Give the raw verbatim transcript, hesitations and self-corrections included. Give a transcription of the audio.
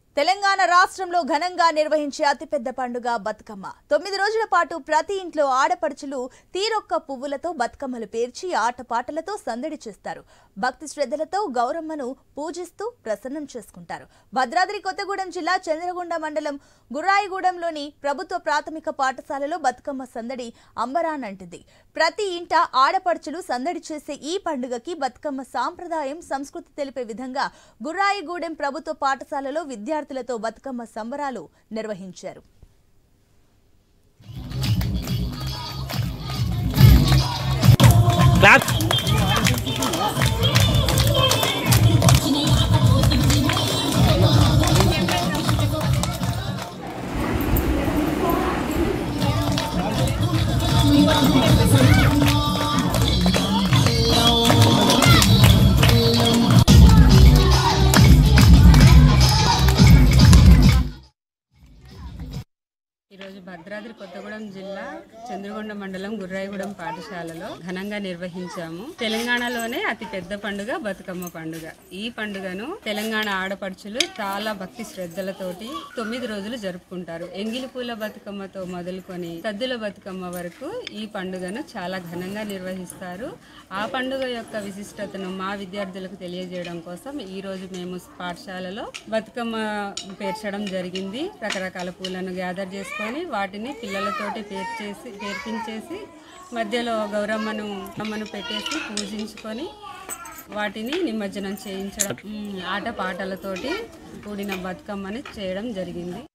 తెలంగాణ రాష్ట్రంలో ఘనంగా నిర్వహించే అతిపెద్ద పండుగ బతుకమ్మ. తొమ్మిది రోజుల పాటు ప్రతి ఇంట్లో ఆడపడుచులు తీరొక్క పువ్వులతో బతుకమ్మలు పేర్చి ఆటపాటలతో సందడి చేస్తారు. భక్తి శ్రద్ధలతో గౌరమ్మను పూజిస్తూ ప్రసన్నం చేసుకుంటారు. భద్రాద్రి కొత్తగూడెం జిల్లా చంద్రగొండ మండలం గుర్రాయిగూడెంలోని ప్రభుత్వ ప్రాథమిక పాఠశాలలో బతుకమ్మ సందడి అంబరానంటింది. ప్రతి ఇంట ఆడపడుచులు సందడి చేసే ఈ పండుగకి బతుకమ్మ సాంప్రదాయం, సంస్కృతి తెలిపే విధంగా గుర్రాయిగూడెం ప్రభుత్వ పాఠశాలలో విద్యార్థులతో బతుకమ్మ సంబరాలు నిర్వహించారు. ఈరోజు భద్రాద్రి కొత్తగూడెం జిల్లా చంద్రగొండ మండలం గుర్రాయిగూడెం పాఠశాలలో ఘనంగా నిర్వహించాము. తెలంగాణలోనే అతి పెద్ద పండుగ బతుకమ్మ పండుగ. ఈ పండుగను తెలంగాణ ఆడపడుచులు చాలా భక్తి శ్రద్ధలతోటి తొమ్మిది రోజులు జరుపుకుంటారు. ఎంగిలి పూల బతుకమ్మతో మొదలుకొని సద్దుల బతుకమ్మ వరకు ఈ పండుగను చాలా ఘనంగా నిర్వహిస్తారు. ఆ పండుగ యొక్క విశిష్టతను మా విద్యార్థులకు తెలియజేయడం కోసం ఈ రోజు మేము పాఠశాలలో బతుకమ్మ పేర్చడం జరిగింది. రకరకాల పూలను గ్యాదర్ చేసుకొని వాటిని పిల్లలతోటి పేర్చేసి పేర్పించేసి మధ్యలో గౌరమ్మను అమ్మను పెట్టేసి పూజించుకొని వాటిని నిమజ్జనం చేయించడం, ఆటపాటలతోటి కూడిన బతుకమ్మని చేయడం జరిగింది.